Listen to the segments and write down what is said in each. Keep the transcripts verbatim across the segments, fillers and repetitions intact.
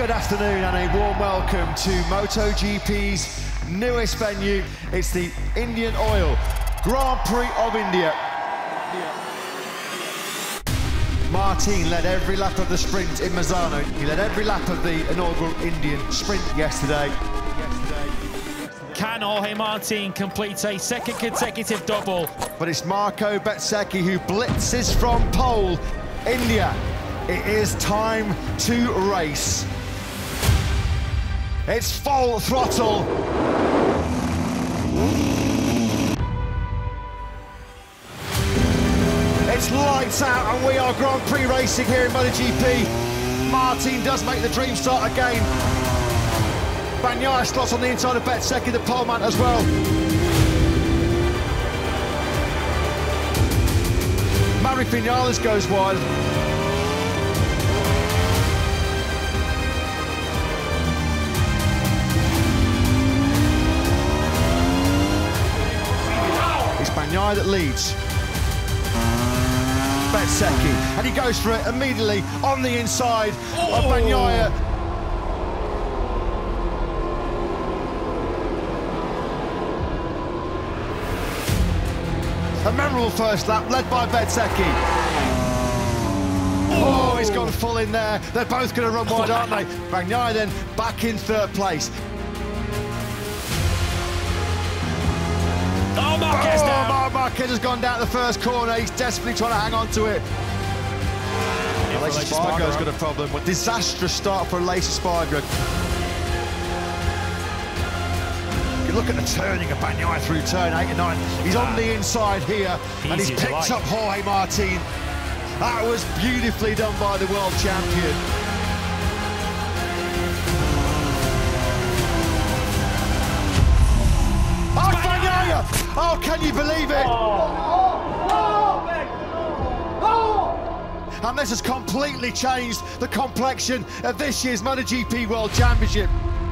Good afternoon and a warm welcome to MotoGP's newest venue. It's the Indian Oil Grand Prix of India. Martin led every lap of the sprint in Misano. He led every lap of the inaugural Indian sprint yesterday. Can Jorge Martin complete a second consecutive double? But it's Marco Bezzecchi who blitzes from pole. India, it is time to race. It's full throttle. It's lights out and we are Grand Prix racing here in MotoGP. Martin does make the dream start again. Bagnaia slots on the inside of Bezzecchi, the poleman as well. Maverick Vinales goes wide. It's Bagnaia that leads. Bezzecchi, and he goes for it immediately on the inside oh. of Bagnaia. A memorable first lap led by Bezzecchi. Oh, he's gone full in there. They're both going to run wide, aren't they? Bagnaia then back in third place. Oh, Marquez oh, down. Marquez has gone down the first corner. He's desperately trying to hang on to it. Aleix Espargaro's got a problem. What disastrous start for Aleix Espargaro. You look at the turning of Bagnaia through turn eight and nine. He's on the inside here, and he's picked up Jorge Martin. That was beautifully done by the world champion. Oh, can you believe it? And this has completely changed the complexion of this year's MotoGP World Championship.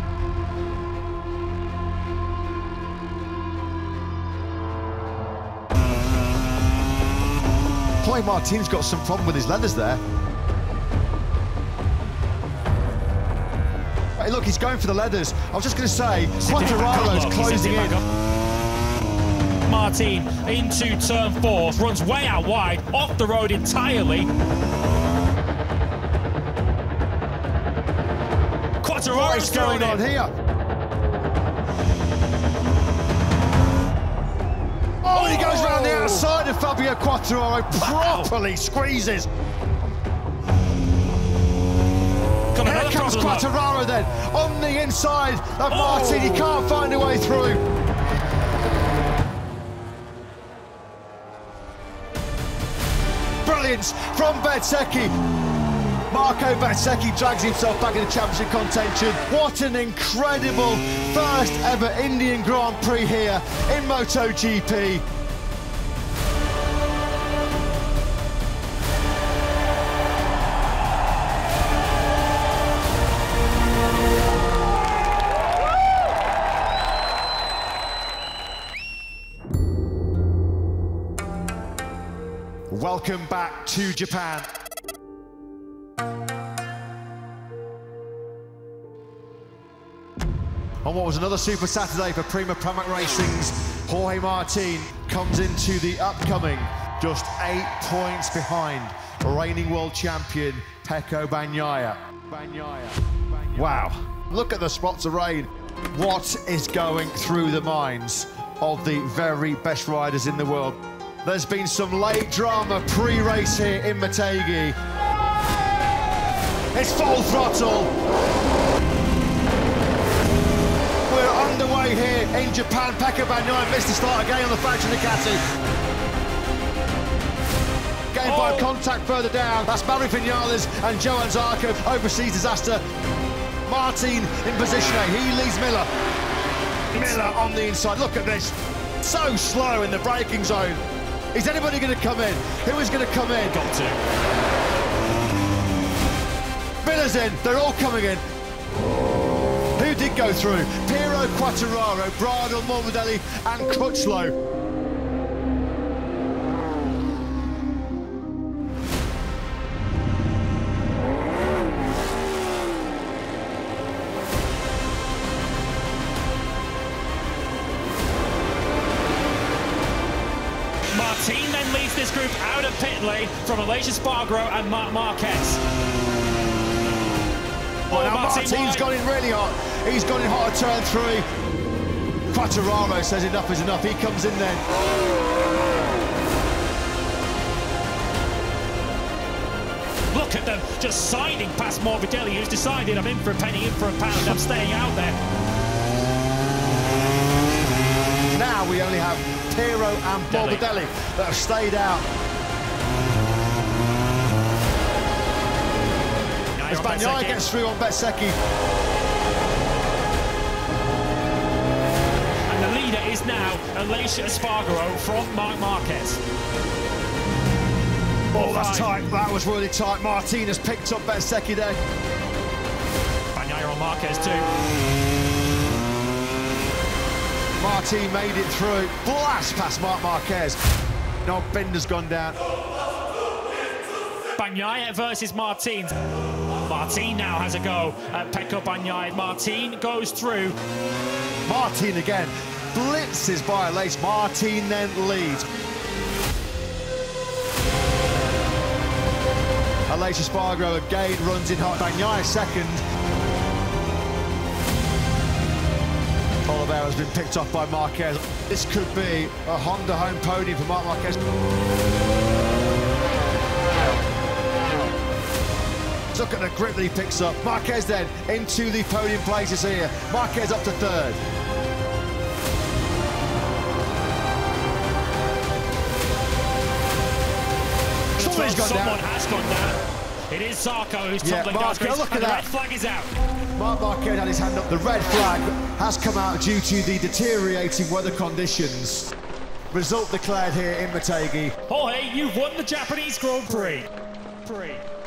Jorge Martin's got some problem with his leathers there. Hey, look, he's going for the leathers. I was just going to say, Quartararo's closing in. Martin into turn four, runs way out wide, off the road entirely. Quartararo's going on here. Oh, and he goes around the outside of Fabio Quartararo, properly squeezes. Here comes Quartararo then, on the inside of Martin. Oh. He can't find a way through. Brilliance from Bezzecchi. Marco Bezzecchi drags himself back into championship contention. What an incredible first ever Indian Grand Prix here in MotoGP. Welcome back to Japan. On what was another Super Saturday for Prema Pramac Racing's Jorge Martin comes into the upcoming just eight points behind reigning world champion Pecco Bagnaia. Bagnaia. Bagnaia. Wow, look at the spots of rain. What is going through the minds of the very best riders in the world? There's been some late drama pre-race here in Motegi. It's full throttle. We're underway here in Japan. Pecco Bagnaia missed the start again on the Factory Ducati. Gained by contact further down. That's Maverick Vinales and Johann Zarco. Overseas disaster. Martin in position A. He leads Miller. Miller on the inside. Look at this. So slow in the braking zone. Is anybody going to come in? Who is going to come in? Got to. Miller's in. They're all coming in. Who did go through? Piero Quartararo, Bradle, Morbidelli and Crutchlow. leads this group out of pit lane from Aleix Espargaro and Marc Marquez. Well, now Martin's Martin gone in really hot. He's gone in hot at turn three. Quartararo says enough is enough. He comes in then. Look at them just siding past Morbidelli, who's decided I'm in for a penny, in for a pound, I'm staying out there. Now we only have Pirro and Morbidelli that have stayed out. As Bagnaia gets through on Bezzecchi. And the leader is now Aleix Espargaro from Marc Marquez. Oh, that's tight. That was really tight. Martinez picked up Bezzecchi there. Bagnaia on Marquez too. Martin made it through. Blast past Marc Marquez. No, Binder's gone down. Bagnaia versus Martin. Martin now has a go at Pecco Bagnaia. Martin goes through. Martin again blitzes by Aleix. Martin then leads. Aleix Espargaro again runs in hot. Bagnaia second. Oliveira's been picked off by Marquez. This could be a Honda home podium for Marc Marquez. Look at the grip that he picks up. Marquez then into the podium places here. Marquez up to third. Somebody's gone Someone down. has gone down. It is Zarco who's Yeah, tumbling Marquez, down. look at and the that. red flag is out. Marc Marquez had his hand up. The red flag has come out due to the deteriorating weather conditions. Result declared here in Motegi. Jorge, you've won the Japanese Grand Prix. Prix.